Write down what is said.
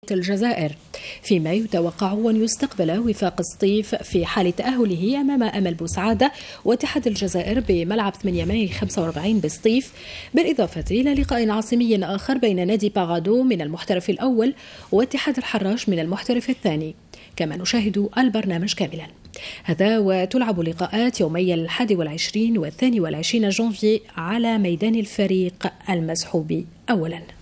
الجزائر، فيما يتوقع أن يستقبل وفاق سطيف في حال تأهله أمام أمل بوسعادة واتحاد الجزائر بملعب 8 ماي 45 بسطيف، بالإضافة إلى لقاء عاصمي آخر بين نادي باغادو من المحترف الأول واتحاد الحراش من المحترف الثاني. كما نشاهد البرنامج كاملا. هذا وتلعب لقاءات يومي 21 و22 جانفي على ميدان الفريق المسحوب أولا.